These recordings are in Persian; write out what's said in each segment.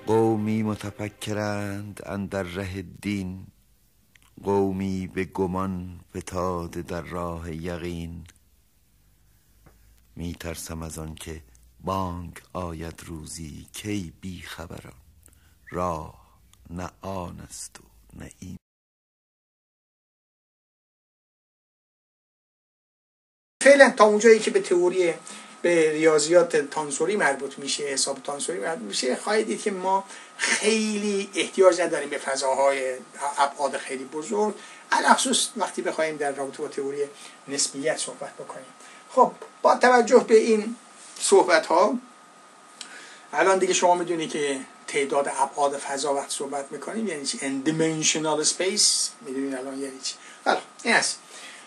قومی متفکرند اندر ره دین، قومی به گمان فتاده در راه یقین. می ترسم از آن که بانگ آید روزی، کی بی خبران راه نه آن است و نه این. فعلا تا اونجایی که به تئوری به ریاضیات تانسوری مربوط میشه، حساب تانسوری مربوط میشه، خواهید دید که ما خیلی احتیاج نداریم به فضاهای ابعاد خیلی بزرگ، علخصوص وقتی بخوایم در رابطه با تئوری نسبیت صحبت بکنیم. خب با توجه به این صحبت ها الان دیگه شما میدونید که تعداد ابعاد فضا وقت صحبت میکنیم یعنی چی؟ n dimensional space میدونید الان یعنی چی؟ حالا این هست.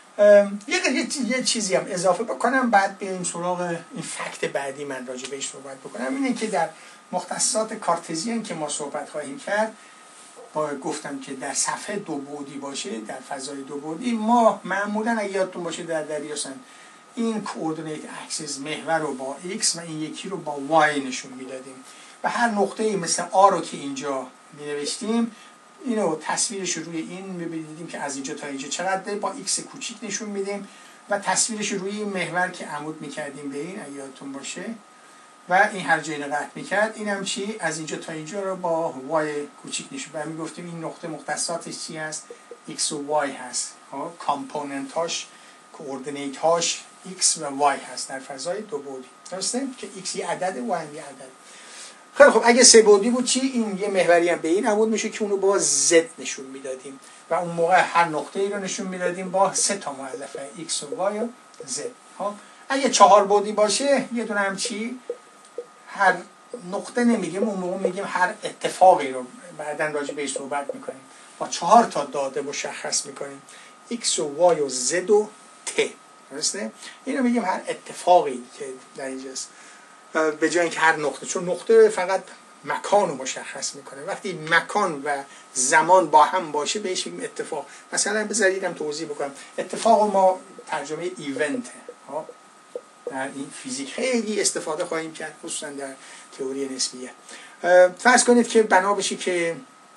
یه چیزی هم اضافه بکنم بعد بیایم سراغ این فکت بعدی من راجع بهش صحبت بکنم. اینه که در مختصات کارتزیان که ما صحبت خواهیم کرد، با گفتم که در صفحه دو بعدی باشه، در فضای دو بعدی ما معمولا اگه یادتون باشه در دریاسن این کوردینیت اکسس محور رو با x و این یکی رو با y نشون میدادیم و هر نقطه‌ای مثل آ رو که اینجا مینوشتیم اینو تصویرش روی این می‌بینیدیم که از اینجا تا اینجا چقدر با x کوچیک نشون میدیم و تصویرش روی این محور که عمود میکردیم به این اگه یادتون باشه و این هر جایی قطع میکرد این هم چی از اینجا تا اینجا رو با y کوچیک نشون و میگفتیم این نقطه مختصاتش چی هست x و y هست، کامپوننت هاش کوردینیت هاش x و y هست در فضای دو بعدی، درسته که x یه عدده و y یه عدد. خیلی خب اگه سه بعدی بود چی؟ این یه محوری هم به این عمود میشه که اونو با z نشون میدادیم و اون موقع هر نقطه ای رو نشون میدادیم با سه تا مؤلفه x و y و z. ها اگه چهار بعدی باشه یه دونه هم چی؟ هر نقطه نمیگیم، اون موقع میگیم هر اتفاقی رو بعداً راجع بهش صحبت میکنیم، با 4 تا داده مشخص میکنیم x و y و z و t، درسته؟ اینو میگیم هر اتفاقی که در اینجاست، به جای اینکه هر نقطه، چون نقطه فقط مکان رو مشخص میکنه، وقتی مکان و زمان با هم باشه بهش میگیم اتفاق. مثلا بذارید توضیح بکنم، اتفاق ما ترجمه ایونت ها در این فیزیک خیلی استفاده خواهیم کرد، خصوصا در تئوری نسبیت. فرض کنید که بنا بشه که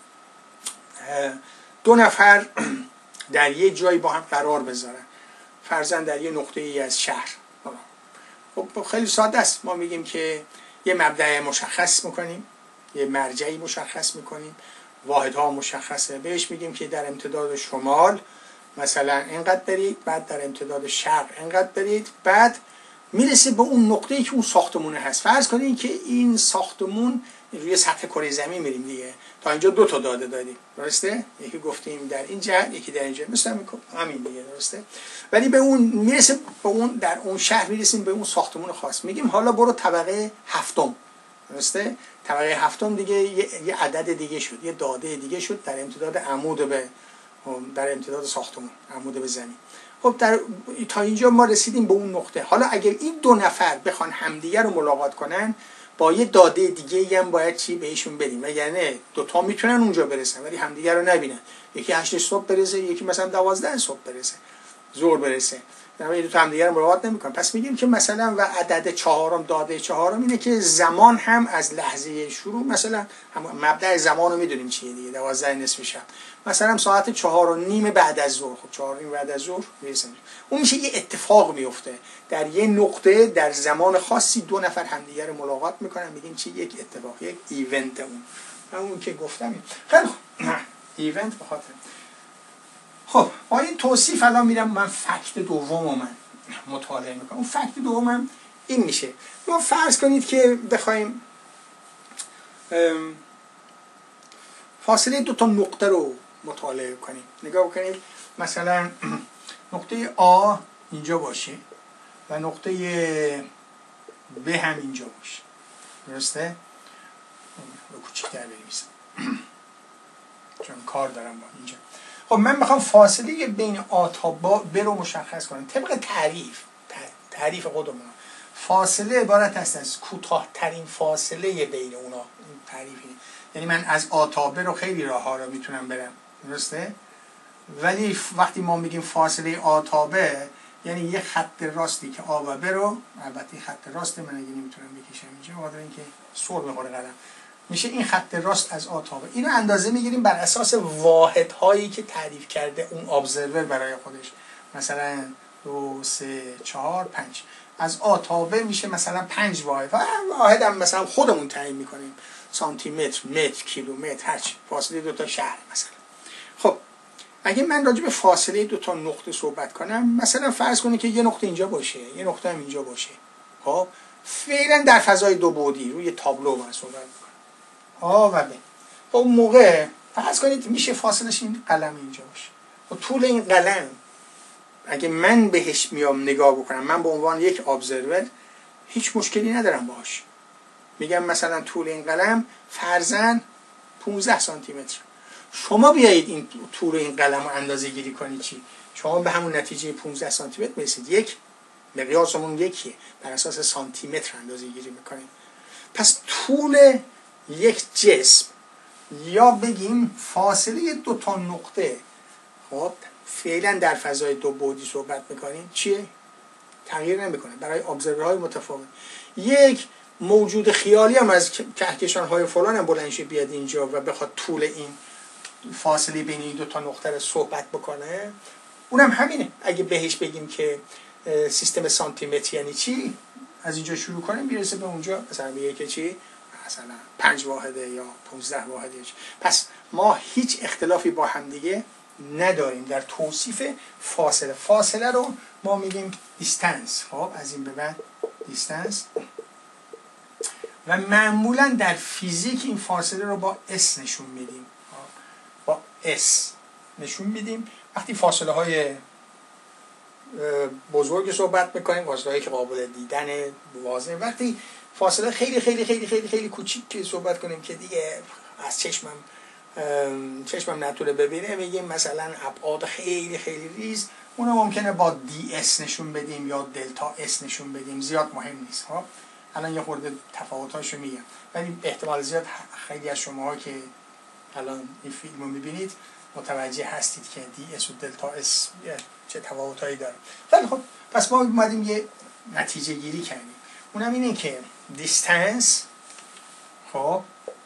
دو نفر در یه جایی با هم قرار بذارن، فرضاً در یه نقطه ای از شهر. خب خیلی ساده است، ما میگیم که یه مبدأ مشخص میکنیم، یه مرجعی مشخص میکنیم، واحدها مشخصه، بهش میگیم که در امتداد شمال مثلا اینقدر برید، بعد در امتداد شرق اینقدر برید، بعد میرسه به اون نقطه‌ای که اون ساختمونه هست. فرض کنید که این ساختمون روی سطح کره زمین میریم دیگه، تا اینجا 2 تا داده دادیم، درسته؟ یکی گفتیم در این جهت، یکی در این جهت، مثلا همین دیگه، درسته؟ ولی به اون میرسه، به اون در اون شهر میرسیم به اون ساختمون خاص، میگیم حالا برو طبقه هفتم، درسته؟ طبقه هفتم دیگه یه عدد دیگه شد، یه داده دیگه شد در امتداد عمود به در امتداد ساختمون، عمود به زمین. خب تا اینجا ما رسیدیم به اون نقطه. حالا اگر این دو نفر بخوان همدیگه رو ملاقات کنن با یه داده دیگه هم باید چی بهشون بدیم، یعنی دوتا میتونن اونجا برسن ولی همدیگه رو نبینن، یکی 8 صبح برسه، یکی مثلا 12 صبح برسه، ظهر برسه، یعنی دوتا همدیگه رو ملاقات نمیکنن. پس میگیم که مثلا و عدد چهارم، داده چهارم اینه که زمان هم از لحظه شروع، مثلا مبدأ زمان رو میدونیم چیه دیگه، 12 نصف شب، مثلا ساعت 4:30 بعد از ظهر، خب 4:30 بعد از ظهر میرسیم، اون میشه یه اتفاق میفته در یه نقطه در زمان خاصی، دو نفر همدیگه رو ملاقات میکنن، میگیم چی؟ یک اتفاق، یک ایونت. اون که گفتم خیلی ایونت به خاطر. خب با این توصیف الان میرم من فکت دومو من مطالعه میکنم. اون فکت دومم این میشه، ما فرض کنید که بخوایم فاصله 2 تا نقطه رو مطالعه کنیم، نگاه بکنید مثلا نقطه آ اینجا باشه و نقطه ب هم اینجا باشه، درسته؟ رو کوچیک‌تر بنویسم چون کار دارم با اینجا. خب من میخوام فاصله بین آ تا ب رو مشخص کنم طبق تعریف خودمون. فاصله عبارت است از کوتاه‌ترین فاصله بین اونا، این تعریفی، یعنی من از آ تا ب رو خیلی راه ها رو میتونم برم، درسته؟ ولی وقتی ما میگیم فاصله آ تا ب یعنی یه خط راستی که آ و ب رو، البته خط راست من اگه نمیتونم بکشم اینجا، وادر اینکه سر میخوره قلم، میشه این خط راست از آ تا ب. اینو اندازه میگیریم بر اساس واحدهایی که تعریف کرده اون ابزرور برای خودش. مثلا 2 3 4 5 از آ تا ب میشه مثلا 5 واحد. واحد هم مثلا خودمون تعیین میکنیم، سانتی متر، متر، کیلومتر، هر چی، فاصله دو تا شهر مثلا. خب اگه من راجع به فاصله دو تا نقطه صحبت کنم، مثلا فرض کنید که یه نقطه اینجا باشه، یه نقطه هم اینجا باشه. خب فعلا در فضای دو بعدی روی تابلو من صحبت میکنم، آ و ب. خب اون موقع فرض کنید میشه فاصلش این قلم اینجا باشه. و طول این قلم اگه من بهش میام نگاه بکنم، من به عنوان یک ابزرور هیچ مشکلی ندارم باهاش. میگم مثلا طول این قلم فرضاً 15 سانتی متر. شما بیایید این طول این قلم رو اندازه گیری کنید، چی؟ شما به همون نتیجه 15 سانتی متر برسید. یک مقیاسمون یکیه، بر اساس سانتی متر اندازه گیری میکنیم. پس طول یک جسم، یا بگیم فاصله دو تا نقطه، خب فعلا در فضای دو بعدی صحبت میکنیم، چیه؟ تغییر نمیکنه برای ابزرورهای متفاوت. یک موجود خیالی هم از کهکشان‌های فلان هم بلند شه بیاد اینجا و بخواد طول این فاصله بین این دو تا نقطه رو صحبت بکنه، اونم همینه. اگه بهش بگیم که سیستم سانتی متر یعنی چی، از اینجا شروع کنیم میرسه به اونجا، مثلا میگه که چی، مثلا 5 واحده یا 15 واحده. پس ما هیچ اختلافی با هم دیگه نداریم در توصیف فاصله. فاصله رو ما میگیم دیستنس. خب از این به بعد دیستنس، و معمولا در فیزیک این فاصله رو با اس نشون میدیم. با اس نشون میدیم وقتی فاصله های بزرگ صحبت میکنیم، فاصله هایی که قابل دیدن واضح. وقتی فاصله خیلی خیلی خیلی خیلی خیلی کوچیک صحبت کنیم که دیگه از چشمم نتونه ببینه، میگیم مثلا ابعاد خیلی خیلی ریز، اونو ممکنه با دی اس نشون بدیم یا دلتا اس نشون بدیم، زیاد مهم نیست. ها الان یه خورده تفاوتاشو میگم، ولی احتمال زیاد خیلی از شماها که الان این فیلمو میبینید متوجه هستید که دی اس و دلتا اس چه تفاوتایی داره. خیلی خب، پس ما اومدیم یه نتیجه گیری کردیم، اونم اینه که دیستنس، خب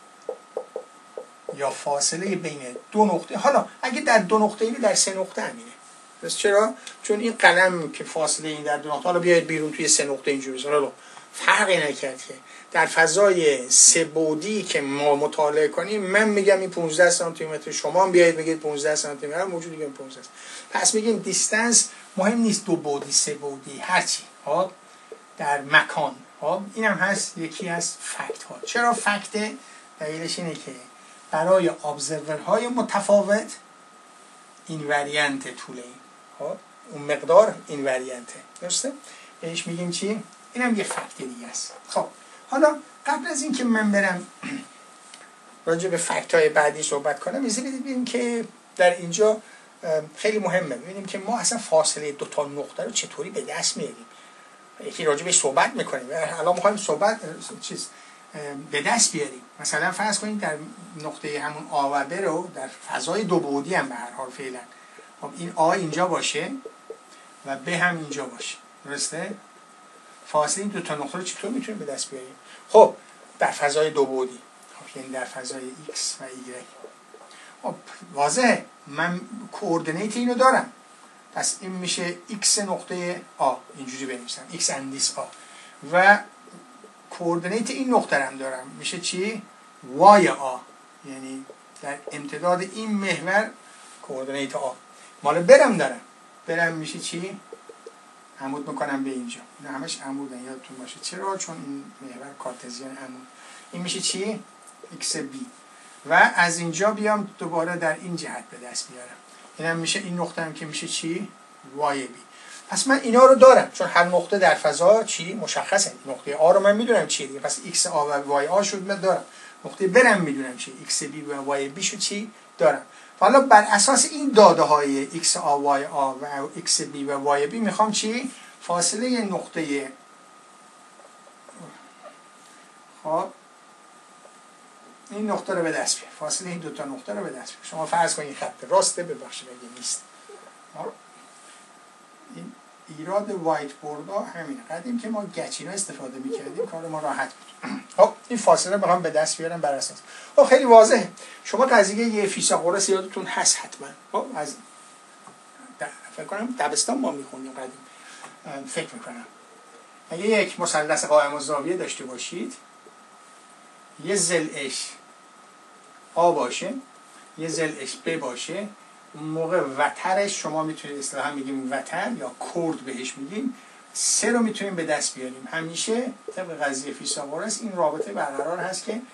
یا فاصله بین دو نقطه، حالا اگه در دو نقطه اینه در سه نقطه همینه. پس چرا؟ چون این قلم که فاصله این در دو نقطه، حالا بیاید بیرون توی سه نقطه اینجوری بزنید، حالا فرقی نکرد که در فضای سه بعدی که ما مطالعه کنیم، من میگم این 15 سانتی متر، شما هم بیاید بگید 15 سانتی متر، موجود میگم 15. پس میگیم دیستنس مهم نیست دو بعدی سه بعدی هرچی، ها در مکان. ها اینم هست یکی از فکت ها. چرا فکت؟ دلیلش اینه که برای ابزرورهای متفاوت اینوریانت طول این، خب اون مقدار اینوریانته، درسته؟ بهش میگیم چی؟ اینم یه فکت دیگه است. خب حالا قبل از اینکه من برم راجع به فکت های بعدی صحبت کنم، ببینیم که در اینجا خیلی مهمه ببینیم که ما اصلا فاصله دو تا نقطه رو چطوری به دست میاریم. یکی راجع بهش صحبت میکنیم، الان میخوایم صحبت به دست بیاریم. مثلا فرض کنید در نقطه همون آ و ب رو در فضای دو بعدی هم به هر حال فعلا، خب این آ اینجا باشه و ب هم اینجا باشه، درسته؟ فاصله این دو تا نقطه رو چطور میتونیم به دست بیاریم؟ خب در فضای دو بعدی، خب یعنی در فضای x و y. خب واضحه من کوردینیت اینو دارم، پس این میشه x نقطه آ، اینجوری بنویسم x اندیس آ، و کوردینیت این نقطه هم دارم، میشه چی؟ y آ، یعنی در امتداد این محور کوردینیت آ. مال برم دارم، برم میشه چی؟ عمود میکنم به اینجا، اینا همش عمودن یادتون باشه. چرا؟ چون این محور کارتزیان عمود. این میشه چی؟ x b، و از اینجا بیام دوباره در این جهت به دست بیارم، اینم میشه این نقطه هم که میشه چی؟ y b. پس من اینا رو دارم، چون هر نقطه در فضا چی مشخصه. نقطه آ رو من میدونم چیه دیگه، پس x آ و y آ شد من دارم. نقطه برم میدونم چیه، x b و y b شو چی دارم. حالا بر اساس این داده های x آ y آ و x b و y b میخوام چی؟ فاصله نقطه، خب این نقطه رو به دست بیار، فاصله این دو تا نقطه رو به دست بیار. شما فرض کنید خط راسته، ببخشید اگه نیست. این ایراد وایت بورد ها همینه. قدیم که ما گچینا استفاده میکردیم کار ما راحت بود. خب این فاصله میخوام به دست بیارم بر اساس. خب خیلی واضحه. شما قضیه یه فیثاغورس یادتون هست حتما. خب از فکر کنم دبستان ما میخونیم قدیم. فکر میکنم اگه یک مثلث قائم الزاویه داشته باشید، یه ضلعش آ باشه، یه ضلعش ب باشه، اون موقع وترش شما میتونید اصطلاحا میگیم وتر یا کرد بهش میگیم، 3 رو میتونیم به دست بیاریم. همیشه طبق قضیه فیثاغورس این رابطه برقرار هست که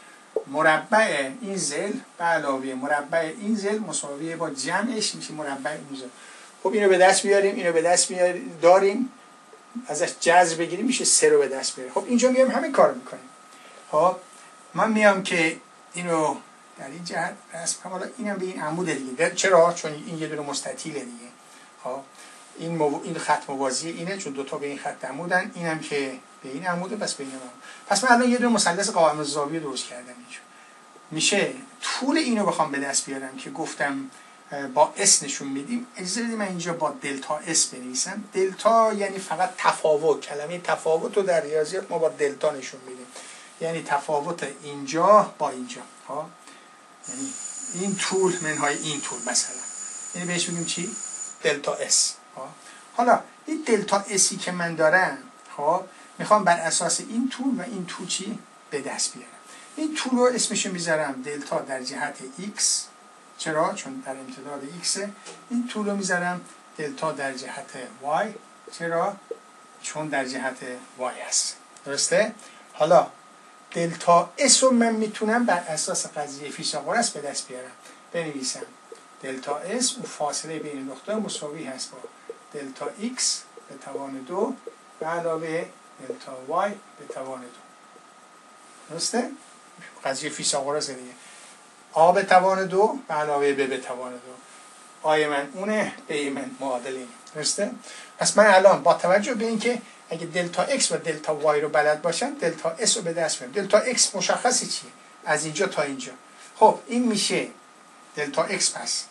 مربع این ضلع به علاوه مربع این ضلع مساویه با جمعش میشه مربع اون ضلع. خب اینو به دست بیاریم، اینو به دست داریم، ازش جذر بگیریم میشه 3 رو به دست بیاریم. خب اینجا میام همین کارو میکنیم. خب من میام که اینو در این جهت رسم کنم. حالا اینم به این عمود دیگه. چرا؟ چون این یه دونه مستطیله دیگه. خب این خط موازی اینه، چون دوتا به این خط عمودن. اینم که به این عموده، پس به این عمود. پس من الان یه دونه مثلث قائم الزاویه درست کردم اینجا. میشه طول اینو بخوام به دست بیارم که گفتم با اس نشون میدیم. اجازه بدید من اینجا با دلتا اس بنویسم. دلتا یعنی فقط تفاوت. کلمه تفاوت رو در ریاضیات ما با دلتا نشون میدیم. یعنی تفاوت اینجا با اینجا. ها، یعنی این طول منهای این طول مثلا. یعنی بهش میگیم چی؟ دلتا اس. حالا این دلتا اسی که من دارم، خب میخوام بر اساس این طول و این طول چی به دست بیارم. این طول رو اسمشو میذارم دلتا در جهت x. چرا؟ چون در امتداد x. این طول رو میذارم دلتا در جهت y. چرا؟ چون در جهت y است. درسته؟ حالا دلتا اس رو من میتونم بر اساس قضیه فیثاغورس به دست بیارم. بنویسم دلتا اس اون فاصله بین نقطه مساوی هست با دلتا x به توان 2 به علاوه دلتا y به توان 2. درسته؟ قضیه فیثاغورس دیگه. آ به توان 2 به علاوه ب به توان 2. آی من اونه، به من معادل اینه. درسته؟ پس من الان با توجه به اینکه اگه دلتا x و دلتا y رو بلد باشم، دلتا s رو به دست میارم. دلتا x مشخصی چیه؟ از اینجا تا اینجا. خب این میشه دلتا x. پس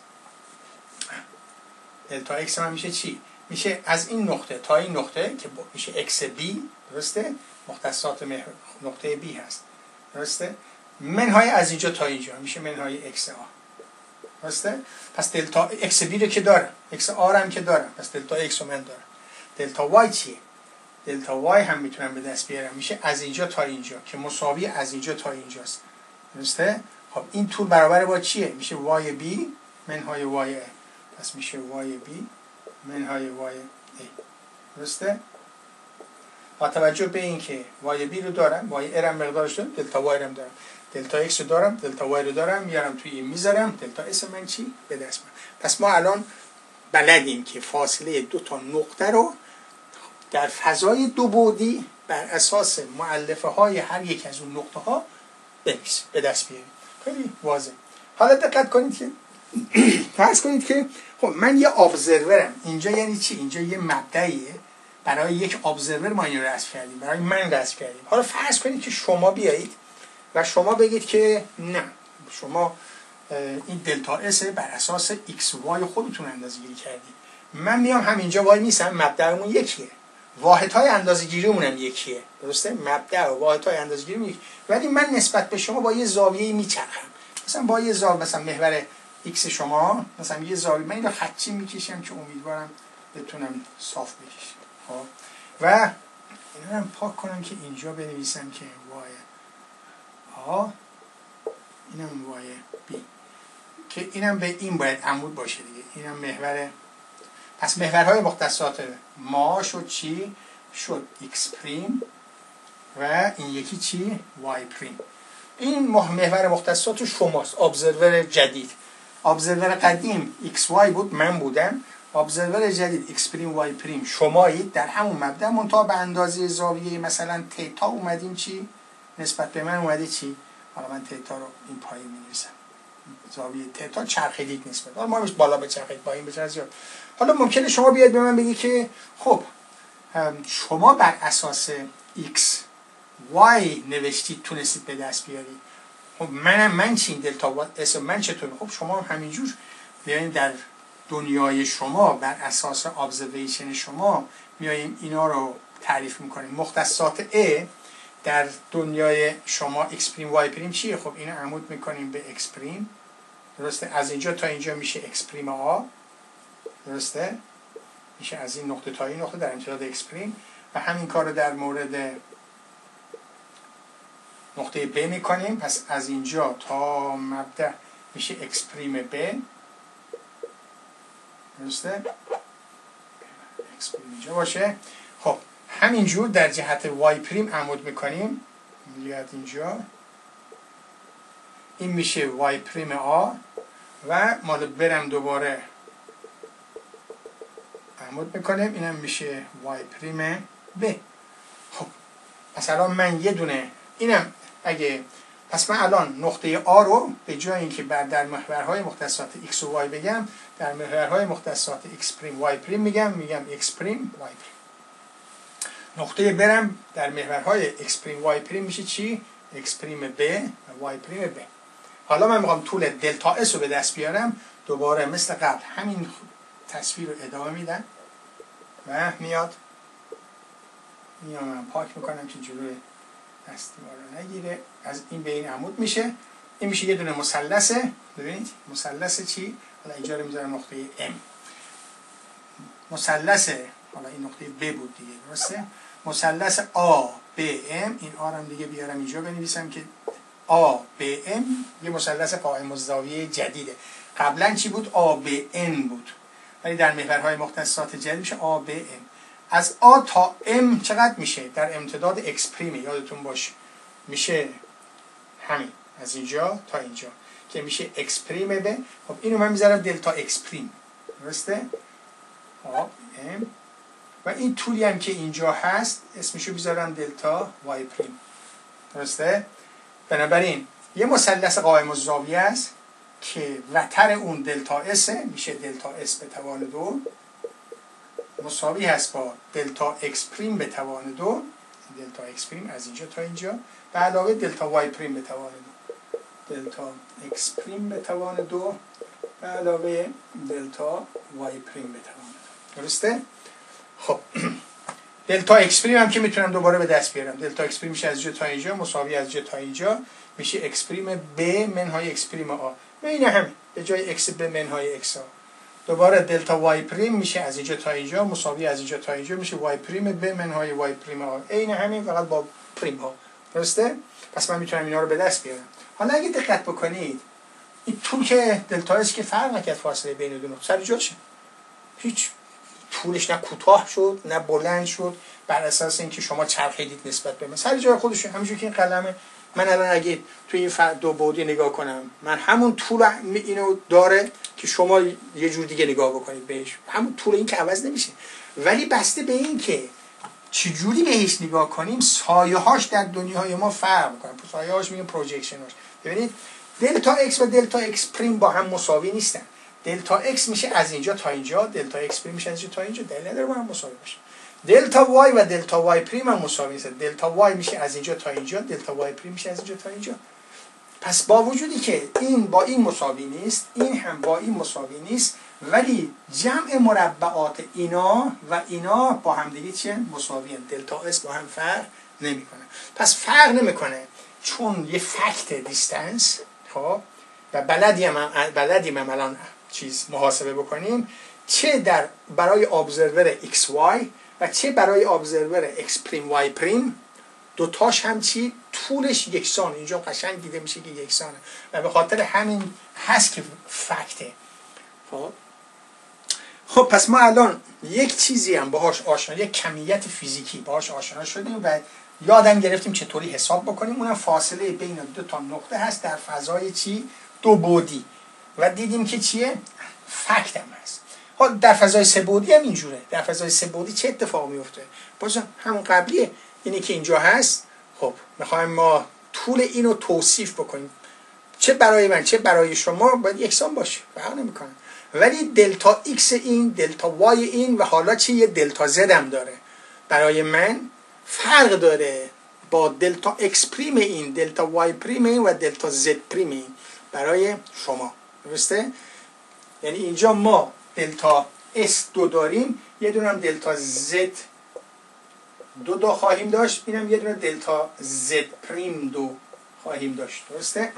دلتا x من میشه چی؟ میشه از این نقطه تا این نقطه که میشه x b. درسته؟ مختصات نقطه b هست. درسته؟ منهای از اینجا تا اینجا میشه منهای x a. درسته؟ پس دلتا x b رو که دارم، x a رو هم که دارم، پس دلتا x رو من دارم. دلتا y چیه؟ دلتا y هم میتونم به دست بیارم، میشه از اینجا تا اینجا که مساوی از اینجا تا اینجاست. درسته؟ خب این طول برابر با چیه؟ میشه y b منهای y a. پس میشه y b منهای y a. درسته؟ با توجه به این که y b رو دارم، y a رو مقدارش دارم، دلتا y رو دارم، دلتا x رو دارم، دلتا y رو دارم، میارم توی این میذارم، دلتا s من چی؟ به دست میارم. پس ما الان بلدیم که فاصله دو تا نقطه رو در فضای دو بعدی بر اساس مؤلفه های هر یک از اون نقطه ها به دست بیاریم. خیلی واضح. حالا دقت کنید که فرض کنید که خب من یه ابزرورم. اینجا یعنی چی؟ اینجا یه مبدئیه. برای یک ابزرور ما اینو رسم کردیم، برای من رسم کردیم. حالا فرض کنید که شما بیایید و شما بگید که نه، شما این دلتا اس بر اساس ایکس و وای خودتون اندازه‌گیری کردید. من میام همینجا وای میسم، مبدأمون یکیه، واحدهای اندازه‌گیریمون هم یکیه. درسته؟ مبدأ و واحدهای اندازه‌گیری یکیه، ولی من نسبت به شما با یه زاویه‌ای میچرخم. مثلا با یه زاویه، مثلا محور ایکس شما، مثلا یه زاویه، من اینو خطی میکشم که امیدوارم بتونم صاف بکشم. خب و اینا هم پاک کنم که اینجا بنویسم که وای آ، اینم وای بی، که اینم به این باید عمود باشه دیگه. اینم محور. پس محورهای مختصات ما شد چی؟ شد x پریم و این یکی چی؟ y پریم. این محور مختصات شماست، ابزرور جدید. ابزرور قدیم xy بود، من بودم. ابزرور جدید x پریم y پریم شمایید. در همون مبدأ منتها به اندازه زاویه مثلا تتا اومدیم چی؟ نسبت به من اومده چی؟ حالا من تتا رو این پایین می‌نویسم. زاویه تتا چرخیدید نسبت. حالا ما بالا بچرخید، پایین بچرخید. حالا ممکنه شما بیاید به من بگی که خب شما بر اساس x y نوشتید، تونستید به دست بیارید. خب من چی؟ دلتا اس من چطور؟ خب شما هم همینجور بیاین در دنیای شما بر اساس ابزرویشن شما میاییم اینا رو تعریف میکنیم. مختصات A در دنیای شما x پریم y پریم چیه؟ خب اینو عمود میکنیم به x پریم، درسته؟ از اینجا تا اینجا میشه x پریم a، درسته؟ میشه از این نقطه تا این نقطه در امتداد x پریم، و همین کار رو در مورد نقطه B میکنیم. پس از اینجا تا مبدأ میشه x پریم B، درسته؟ x پریم اینجا باشه. خب همینجور در جهت y پریم عمود میکنیم، میاد اینجا، این میشه y پریم a و مال برم دوباره عمود میکنیم، اینم میشه y پریم b. خب پس الان من یه دونه اینم اگه پس من الان نقطه A رو به جای اینکه در محورهای مختصات x و y بگم، در محورهای مختصات x پریم y پریم میگم x پریم y پریم. نقطه برم در محورهای x پریم y پریم میشه چی؟ x پریم b و y پریم b. حالا من میخوام طول دلتا s رو به دست بیارم، دوباره مثل قبل همین تصویر رو ادامه میدم و میام پاک میکنم که جلوی دستی ما رو نگیره. از این به این عمود میشه، این میشه یه دونه مثلثه. ببینید مثلث چی؟ حالا اینجا رو میذارم نقطه M، مثلث، حالا این نقطه B بود دیگه، درسته؟ مثلث ABM، این آ رو دیگه بیارم اینجا بنویسم که ABM یه مثلث قائم الزاویه جدیده. قبلا چی بود؟ ABN بود، ولی در محورهای مختصات جدید میشه ABM. از A تا M چقدر میشه؟ در امتداد x پریم، یادتون باشه میشه همین از اینجا تا اینجا که میشه x پریم به. خب اینو من میذارم دلتا x پریم، درسته؟ خب M و این طولی هم که اینجا هست اسمشو میذارم دلتا y پریم، درسته؟ بنابراین یه مثلث قائم الزاویه است که وتر اون دلتا s میشه دلتا s به توان 2 مساوی هست با دلتا x پریم به توان 2، دلتا x پریم از اینجا تا اینجا به علاوه دلتا y پریم به توان 2، دلتا x پریم به توان 2 به علاوه دلتا y پریم به توان 2، درسته؟ خب دلتا x پریم هم که میتونم دوباره به دست بیارم، دلتا x پریم میشه از اینجا تا اینجا مساوی از اینجا تا اینجا میشه x پریم b منهای x پریم a، اینه همین به جای x b منهای x a. دوباره دلتا y پریم میشه از اینجا تا اینجا مساوی از اینجا تا اینجا میشه y پریم b منهای y پریم a، این همین فقط با پریم ها، درسته؟ پس من میتونم اینا رو به دست بیارم. حالا اگه دقت بکنید این طول که دلتا اس که فرق نکرد فاصله بین دو نقطه سر جاشه، هیچ طولش نه کوتاه شد نه بلند شد بر اساس اینکه شما چرخیدید نسبت به من، سر جای خودش همونجوری که این قلمه. من الان اگه توی این دو بعدی نگاه کنم، من همون طول اینو داره که شما یه جور دیگه نگاه بکنید بهش، همون طول این که عوض نمیشه، ولی بسته به این که چجوری بهش نگاه کنیم سایه هاش در دنیای ما فرق میکنه. سایه هاش میگن پروجکشن هاش. ببینید دلتا x و دلتا x پریم با هم مساوی نیستن. دلتا x میشه از اینجا تا اینجا، دلتا x پریم میشه از اینجا تا اینجا، دلیل نداره با هم مساوی باشه. دلتا y و دلتا y پریم هم مساوی نیستن. دلتا y میشه از اینجا تا اینجا، دلتا y پریم میشه از اینجا تا اینجا. پس با وجودی که این با این مساوی نیست، این هم با این مساوی نیست، ولی جمع مربعات اینا و اینا با هم دیگه چیه؟ مساوی هستند. دلتا s با هم فرق نمیکنه. پس فرق نمیکنه چون یه فکت دیستنس، خب، و بلدیم هم الان چیز محاسبه بکنیم، چه در برای ابزرور xy و چه برای ابزرور x پریم y پریم، دوتاش هم چی؟ طولش یکسان، اینجا قشنگ دیده میشه که یکسانه و به خاطر همین هست که فکته. خب پس ما الان یک چیزی هم باهاش آشنا، یک کمیت فیزیکی باهاش آشنا شدیم و یادم گرفتیم چطوری حساب بکنیم. اونم فاصله بین دو تا نقطه هست در فضای چی؟ دو بعدی، و دیدیم که چیه؟ فکت هم هست. حالا در فضای سه بعدی هم اینجوره. در فضای سه بعدی چه اتفاق میفته؟ بازم همون قبلیه، اینی که اینجا هست. خب میخوایم ما طول اینو توصیف بکنیم، چه برای من چه برای شما باید یکسان باشه، فرق نمیکنه، ولی دلتا x این، دلتا y این و حالا چی؟ یه دلتا z هم داره. برای من فرق داره با دلتا x پریم این، دلتا y پریم این و دلتا z پریم این برای شما، درسته؟ یعنی اینجا ما دلتا s2 داریم، یه دونه هم دلتا z دو خواهیم داشت، اینم یه دونه دلتا زد پریم 2 خواهیم داشت. درسته؟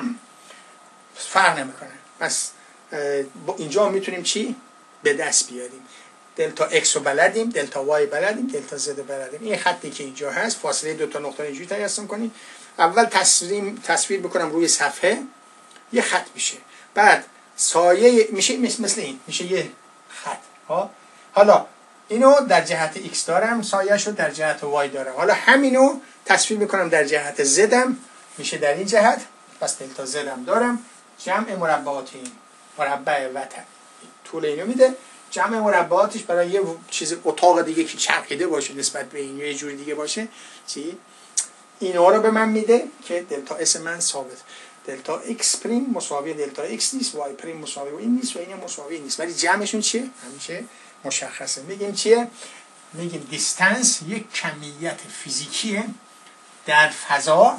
فرق نمیکنه. پس اینجا میتونیم چی به دست بیاریم؟ دلتا x رو بلدیم، دلتا y بلدیم، دلتا z رو بلدیم. این خطی که اینجا هست، فاصله دو تا نقطه اینجوری ترسیم کنیم. اول تصویر بکنم روی صفحه، یه خط میشه. بعد سایه میشه مثل این، میشه یه خط. حالا اینو در جهت x دارم، سایه‌شو در جهت y دارم. حالا همینو تصویر میکنم در جهت z هم، میشه در این جهت. پس دلتا z هم دارم. جمع مربعات این مربع و طول اینو میده. جمع مربعاتش برای یه چیز اتاق دیگه که چرخیده باشه نسبت به این یه جوری دیگه باشه چی؟ اینا رو به من میده که دلتا اس من ثابت. دلتا x پریم مساوی دلتا x نیست، y پریم مساوی این نیست و این مساوی نیست، ولی جمعشون چیه؟ همیشه مشخصه. میگیم چیه؟ میگیم دیستنس یک کمیت فیزیکیه در فضا.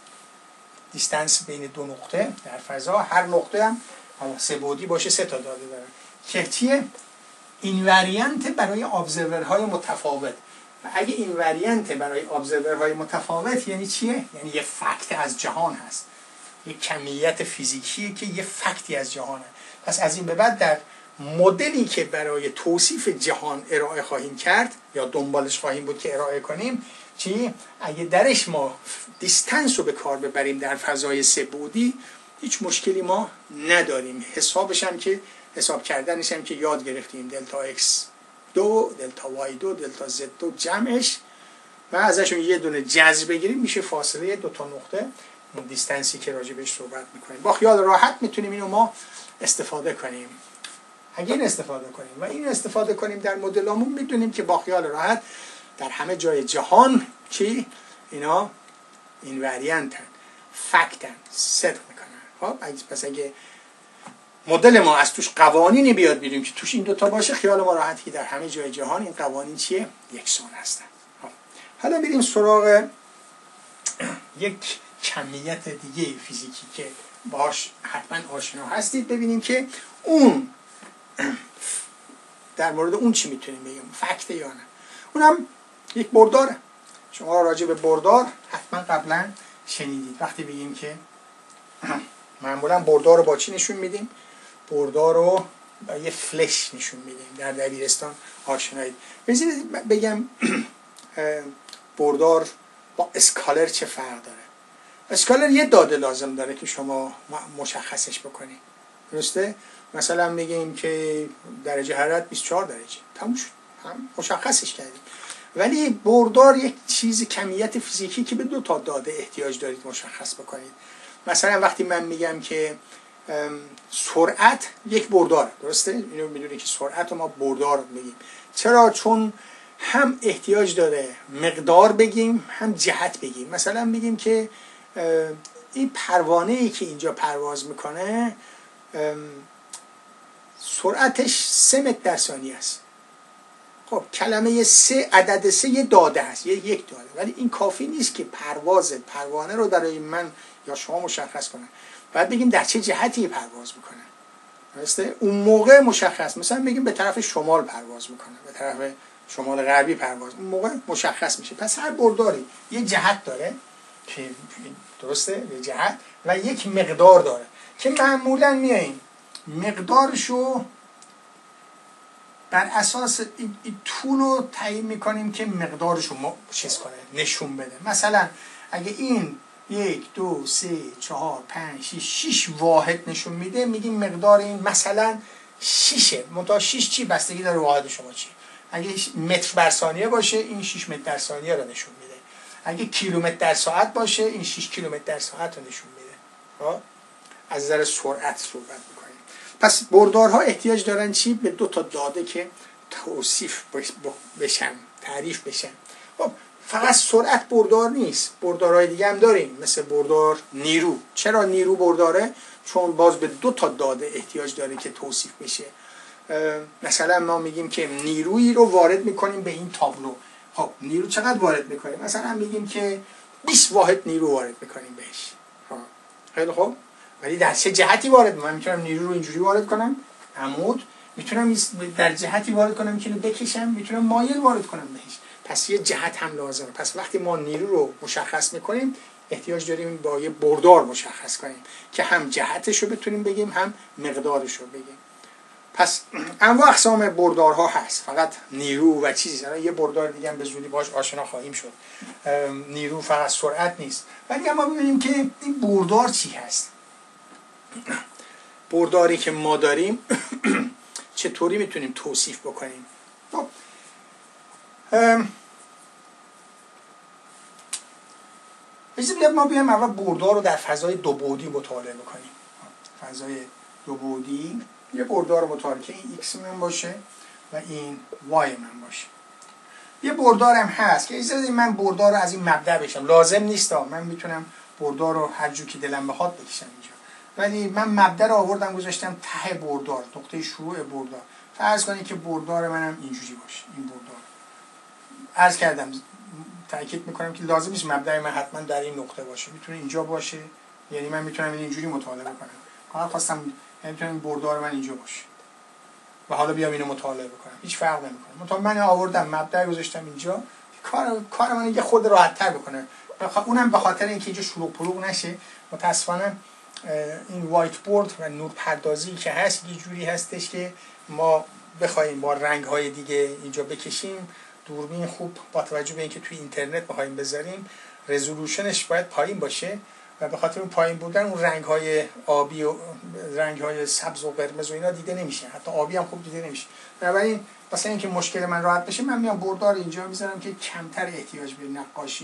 دیستنس بین دو نقطه در فضا، هر نقطه هم سه بعدی باشه، سه تا داده داره که چیه؟ اینوریانت برای ابزرورهای متفاوت. و اگه اینوریانت برای ابزرورهای متفاوت یعنی چیه؟ یعنی یه فکت از جهان هست، یه کمیت فیزیکی که یه فکتی از جهانه. پس از این به بعد در مدلی که برای توصیف جهان ارائه خواهیم کرد یا دنبالش خواهیم بود که ارائه کنیم چی؟ اگه درش ما دیستنس رو به کار ببریم در فضای سه بعدی، هیچ مشکلی ما نداریم. حسابش هم که حساب کردنش هم که یاد گرفتیم، دلتا x 2 دلتا y 2 دلتا z 2 جمعش و ازشون یه دونه جذر بگیریم، میشه فاصله دو تا نقطه، اون دیستنسی که راجع بهش صحبت میکنیم. با خیال راحت میتونیم اینو ما استفاده کنیم. اگه این استفاده کنیم و این استفاده کنیم در مدلمون، میدونیم که با خیال راحت در همه جای جهان چی؟ اینا اینوریانتن، فکتن، صدق میکنن. پس اگه مدل ما از توش قوانینی بیاد بیریم که توش این دوتا باشه، خیال ما راحت که در همه جای جهان این قوانین چیه؟ یکسان هستن. حالا میریم سراغ یک کمیت دیگه فیزیکی که باش حتما آشنا هستید، ببینیم که اون در مورد اون چی میتونیم بگیم، فکت یا نه. اونم یک برداره. شما راجع به بردار حتما قبلا شنیدید. وقتی بگیم که معمولا بردار رو با چی نشون میدیم؟ بردار رو با یه فلش نشون میدیم. در دبیرستان آشنایید. بگم بردار با اسکالر چه فرق داره؟ اسکالر یه داده لازم داره که شما مشخصش بکنید. درسته؟ مثلا میگیم که درجه حرارت 24 درجه، تموم شد، هم مشخصش کردیم. ولی بردار یک چیز کمیت فیزیکی که به دو تا داده احتیاج دارید مشخص بکنید. مثلا وقتی من میگم که سرعت یک بردار، درسته؟ اینو میدونید که سرعت رو ما بردار میگیم. چرا؟ چون هم احتیاج داره مقدار بگیم، هم جهت بگیم. مثلا میگیم که این پروانه‌ای که اینجا پرواز میکنه سرعتش 3 متر در ثانیه است. خب کلمه 3، عدد 3 یه داده هست، یک داده، ولی این کافی نیست که پروانه رو برای من یا شما مشخص کنه. باید بگیم در چه جهتی پرواز میکنه. درسته؟ اون موقع مشخص، مثلا بگیم به طرف شمال پرواز میکنه، به طرف شمال غربی پرواز، اون موقع مشخص میشه. پس هر برداری یه جهت داره که درسته، یه جهت و یک مقدار داره که معمولا میاییم مقدارشو بر اساس این طول رو تعیین میکنیم که مقدارشو چیز کنه، نشون بده. مثلا اگه این 1 2 3 4 5 6 واحد نشون میده، میگیم مقدار این مثلا 6ه. منتها 6 چی؟ بستگی داره واحد شما چی. اگه متر بر ثانیه باشه این 6 متر در ثانیه رو نشون میده. اگه کیلومتر در ساعت باشه این 6 کیلومتر در ساعت رو نشون میده. از نظر سرعت صحبت میکنیم. پس بردارها احتیاج دارن چی؟ به دو تا داده که توصیف بشن، تعریف بشن. خب فقط سرعت بردار نیست، بردارهای دیگه هم داریم، مثل بردار نیرو. چرا نیرو برداره؟ چون باز به دو تا داده احتیاج داره که توصیف بشه. مثلا ما میگیم که نیرویی رو وارد میکنیم به این تابلو. خب نیرو چقدر وارد میکنیم؟ مثلا میگیم که 20 واحد نیرو وارد میکنیم بهش. خیلی خوب، ولی در چه جهتی وارد؟ من میتونم نیرو رو اینجوری وارد کنم، عمود، میتونم در جهتی وارد کنم که بکشم، میتونم مایل وارد کنم بهش. پس یه جهت هم لازمه. پس وقتی ما نیرو رو مشخص میکنیم احتیاج داریم با یه بردار مشخص کنیم که هم جهتش رو بتونیم بگیم هم مقدارش رو بگیم. پس انواع اقسام بردارها هست، فقط نیرو و چیزی. یه بردار دیگه هم به زودی باهاش آشنا خواهیم شد. نیرو فقط سرعت نیست. ولی ما ببینیم که این بردار چی هست. برداری که ما داریم چطوری میتونیم توصیف بکنیم؟ ما بیایم اول بردار رو در فضای دو بعدی مطالعه بکنیم. فضای دو بعدی یه بردار مطالعه که این x من باشه و این y من باشه. یه بردار هم هست که اجازه من بردار رو از این مبدأ بشم. لازم نیست من میتونم بردار رو هر جو که دلم بخواد بکشم اینجا، ولی من مبدأ رو آوردم گذاشتم ته بردار، نقطه شروع بردار. فرض کنید که بردار منم اینجوری باشه. این بردار عرض کردم، تاکید میکنم که لازم نیست مبدأ من حتما در این نقطه باشه، میتونه اینجا باشه. یعنی من میتونم اینجوری مطالعه کنم. حالا خواستم میتونم بردار من اینجا باشه و حالا بیام اینو مطالعه بکنم، هیچ فرق نمیکنه. مثلا من آوردم مبدأ گذاشتم اینجا، کار من دیگه خود راحت تر بکنه. اونم به خاطر اینکه اینجا شلوغ پلوغ نشه. متاسفانه این وایت بورد و نور پردازی که هست یه جوری هستش که ما بخوایم با رنگ های دیگه اینجا بکشیم، دوربین خوب با توجه به اینکه توی اینترنت بخوایم بذاریم رزولوشنش باید پایین باشه و به خاطر اون پایین بودن اون رنگ‌های آبی و رنگ‌های سبز و قرمز و اینا دیده نمیشه، حتی آبی هم خوب دیده نمیشه. بنابراین واسه اینکه مشکل من راحت بشه من میام بردار اینجا میذارم که کمتر احتیاج به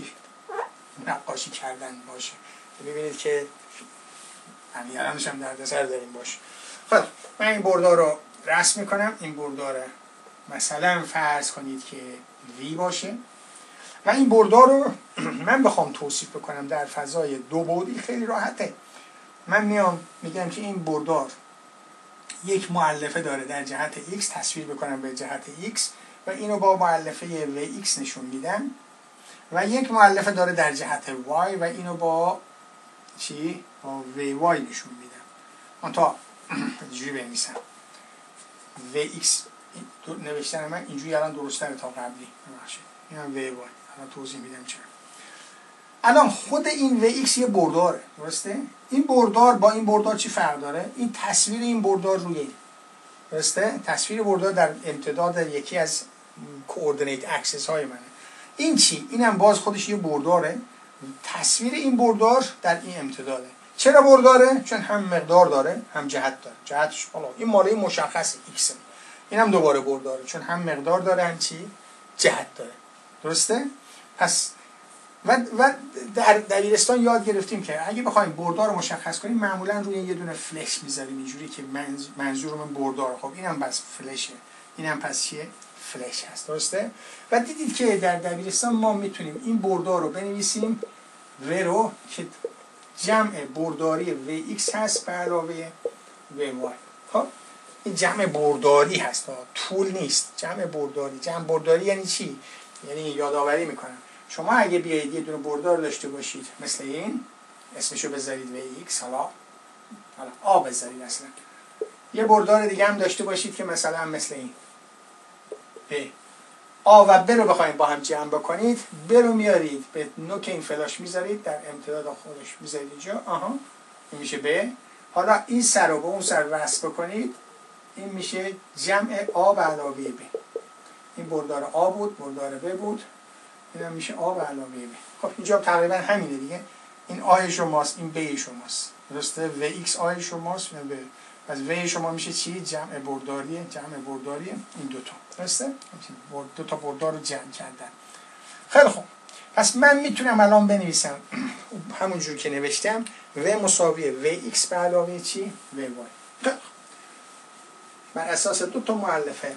نقاشی کردن باشه. ببینید که همین الانش هم دردسر داریم باشه. خب من این بردار رو رسم میکنم. این بردار مثلا فرض کنید که V باشه و این بردار رو من بخوام توصیف بکنم در فضای دو بعدی خیلی راحته. من میام میگم که این بردار یک مؤلفه داره در جهت x، تصویر بکنم به جهت x و اینو با مؤلفه vx نشون میدم، و یک مؤلفه داره در جهت y و اینو با چی؟ با vy نشون میدم. منتها اینجوری بنویسم vx نوشتن من اینجوری الان درست‌تره تا قبلی. ببخشید اینم vy، الان توضیح میدم چرا. الان خود این vx یه برداره، درسته؟ این بردار با این بردار چی فرق داره؟ این تصویر این بردار روی این، درسته؟ تصویر بردار در امتداد یکی از کوردینیت اکسس های منه. این چی؟ اینم باز خودش یه برداره. تصویر این بردار در این امتداده. چرا برداره؟ چون هم مقدار داره هم جهت داره. جهتش حالا این ماله مشخصه x، اینم دوباره برداره چون هم مقدار داره هم چی؟ جهت داره. درسته؟ پس و در دبیرستان یاد گرفتیم که اگه بخوایم بردار رو مشخص کنیم معمولا روی یه دونه فلش میذاریم اینجوری که منظورم بردار. خب اینم بس فلشه، اینم پس چیه؟ فلش هست. درسته؟ و دیدید که در دبیرستان ما میتونیم این بردار رو بنویسیم و رو که جمع برداری vx هست به علاوه vy. خب این جمع برداری هست، طول نیست. جمع برداری. جمع برداری یعنی چی؟ یعنی یادآوری میکنم شما اگه بیایید یه دونه بردار داشته باشید مثل این، اسمشو بذارید vx، حالا آ بذارید، اصلا یه بردار دیگه هم داشته باشید که مثلا مثل این ب، آ و ب رو بخواید با هم جمع بکنید، ب رو میارید به نوک این فلاش میذارید در امتداد خودش میذارید اینجا، آها این میشه ب. حالا این سر رو به اون سر وصل بکنید، این میشه جمع آ به علاوه ب. این بردار آ بود، بردار ب بود، اینم میشه آ به علاوه ب. خب اینجا تقریبا همینه دیگه. این آ شماست، این ب شماست، درسته؟ و ایکس آ شماست، و از و شما میشه چی؟ جمع برداریه. جمع برداریه این دوتا، درسته؟ دو تا بردار رو جمع کردن. خیلی خوب، پس من میتونم الان بنویسم همونجور که نوشتم و مساوی و ایکس به علاوه چی؟ و وای. بر اساس دو تا مؤلفه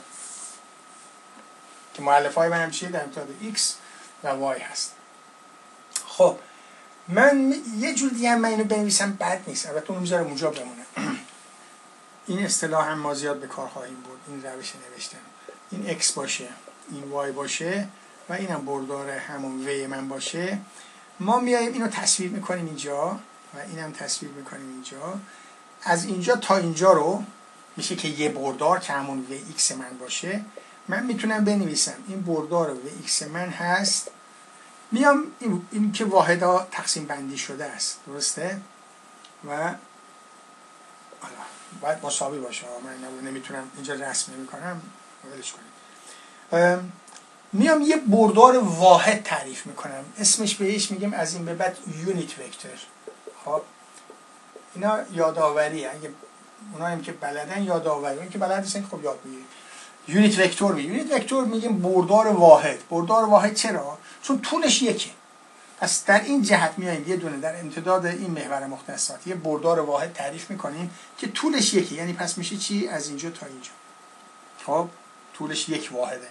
که مؤلفه های منم چیه؟ در امتداد x و y هست. خب من یه جور دیگه من اینو بنویسم بد نیست، البته اونو میذارم اونجا بمونه. این اصطلاح هم ما زیاد به کار خواهیم برد. این روش نوشتن این x باشه، این y باشه و اینم بردار همون و من باشه. ما میایم اینو تصویر میکنیم اینجا و اینم تصویر میکنیم اینجا. از اینجا تا اینجا رو میشه که یه بردار که همون و x من باشه. من میتونم بنویسم این بردار Vx من هست، میام این که واحدها تقسیم بندی شده است، درسته؟ و حالا باید مساوی باشه، من نمیتونم اینجا رسم نمیکنم، ولش کنید. میام یه بردار واحد تعریف میکنم، اسمش بهش میگیم از این به بعد یونیت وکتور. خب اینا یادآوریه، اگه اونایی که بلدن یادآوری، اون که بلد نیستن خب یاد بگیرید. یونیت وکتور میگیم. یونیت وکتور میگیم بردار واحد. بردار واحد چرا؟ چون طولش یکه. پس در این جهت میایم یه دونه در امتداد این محور مختصات یه بردار واحد تعریف میکنیم که طولش یکی، یعنی پس میشه چی؟ از اینجا تا اینجا. خب طولش یک واحده،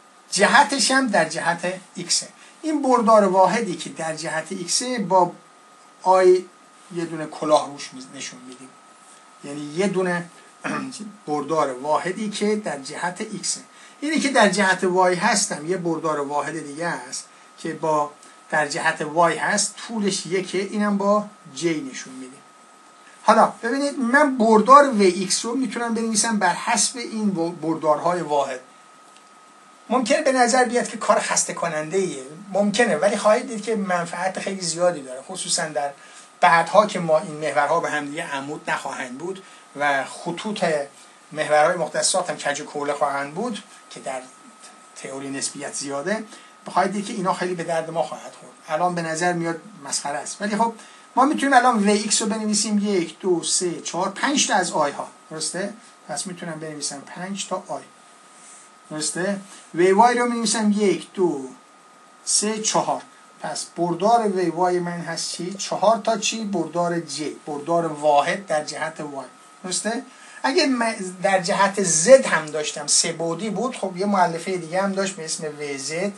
جهتش هم در جهت x. این بردار واحدی که در جهت x با آی یه دونه کلاه روش نشون میدیم، یعنی یه دونه بردار واحدی که در جهت x. اینی که در جهت y هستم یه بردار واحد دیگه است که با در جهت y هست، طولش یکه، اینم با j نشون میده. حالا ببینید من بردار Vx رو میتونم بنویسم بر حسب این بردارهای واحد. ممکنه به نظر بیاد که کار خسته کننده ایه، ممکنه، ولی خواهید دید که منفعت خیلی زیادی داره، خصوصا در بعدها که ما این محورها به هم دیگه عمود نخواهند بود و خطوط محورهای مختصات هم کج و کوله خواهند بود که در تئوری نسبیت زیاده. بخواید دید که اینا خیلی به درد ما خواهد خورد. الان به نظر میاد مسخره است، ولی خب ما میتونیم الان Vx رو بنویسیم 1 2 3 4 5 تا از آی ها، درسته؟ پس میتونم بنویسم 5 تا آی، درسته؟ Vy رو می‌نویسم 1 2 3 4. پس بردار Vy من هست چی؟ 4 تا چی؟ بردار j، بردار واحد در جهت y، درسته؟ اگه در جهت z هم داشتم، سه بعدی بود، خب یه مؤلفه دیگه هم داشت به اسم Vz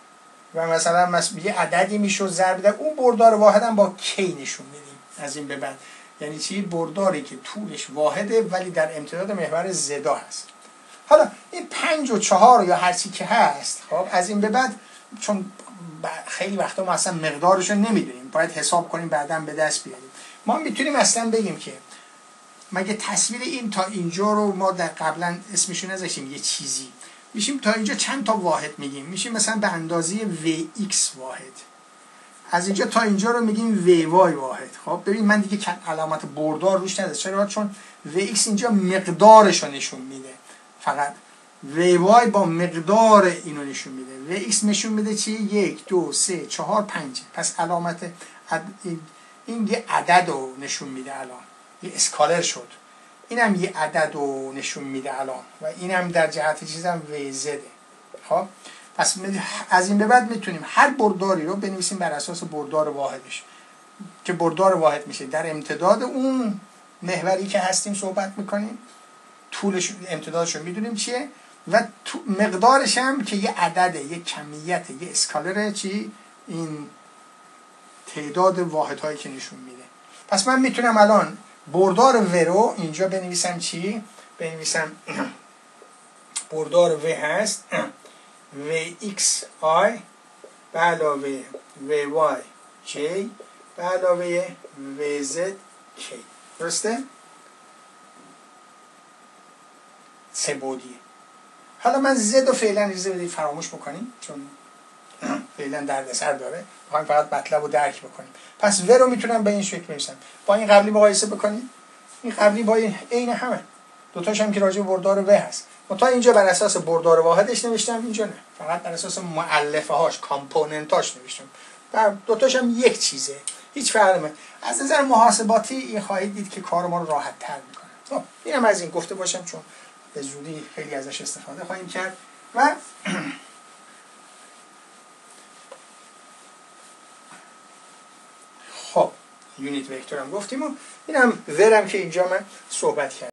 و مثلا یه عددی میشد ضرب در اون بردار واحد هم با k نشون میدیم از این به بعد. یعنی چی؟ برداری که طولش واحده ولی در امتداد محور زدا هست. حالا این 5 و 4 یا هر چی که هست، خب از این به بعد چون خیلی وقتا ما اصلا مقدارش رو نمیدونیم، باید حساب کنیم بعداً به دست بیاریم. ما میتونیم اصلا بگیم که مگه تصویر این تا اینجا رو ما در قبلا اسمشو نذاشتیم یه چیزی، میشیم تا اینجا چند تا واحد میگیم؟ میشیم مثلا به اندازه Vx واحد. از اینجا تا اینجا رو میگیم Vy واحد. خب ببین من دیگه علامت بردار روش ندارم، چرا؟ چون Vx اینجا مقدارش رو نشون میده، فقط Vy با مقدار اینو نشون میده. Vx نشون میده چی؟ 1 2 3 4 5. پس علامت این یه عدد رو نشون میده، الان یه اسکالر شد. اینم یه عدد رو نشون میده الان و اینم در جهت چیزم Vz. خب پس از این به بعد میتونیم هر برداری رو بنویسیم بر اساس بردار واحدش که بردار واحد میشه در امتداد اون محوری که هستیم صحبت میکنیم، طولش امتدادش رو میدونیم چیه و مقدارش هم که یه عدده، یه کمیته، یه اسکالره، چی؟ این تعداد واحدهایی که نشون میده. پس من میتونم الان بردار و رو اینجا بنویسم چی؟ بنویسم بردار و هست Vxi به علاوه Vyj به علاوه Vzk، درسته؟ سه بعدیه. حالا من زد و فعلا اجازه بدید فراموش بکنیم چون فعلا دردسر داره، میخوایم فقط مطلب رو درک بکنیم. پس و رو میتونم به این شکل بنویسم، با این قبلی مقایسه بکنیم. این قبلی با این عین همه، دوتاش هم که راجع به بردار و هست. تا اینجا بر اساس بردار واحدش نوشتم، اینجا نه، فقط بر اساس مؤلفه هاش، کامپوننتاش نوشتم. دوتاش هم یک چیزه، هیچ فرقی نمیکنه. از نظر محاسباتی این خواهید دید که کار ما رو راحت تر میکنه. اینم از این گفته باشم چون به زودی خیلی ازش استفاده خواهیم کرد. و خب یونیت وکتور هم گفتیم و اینم ورم که اینجا من صحبت کردم.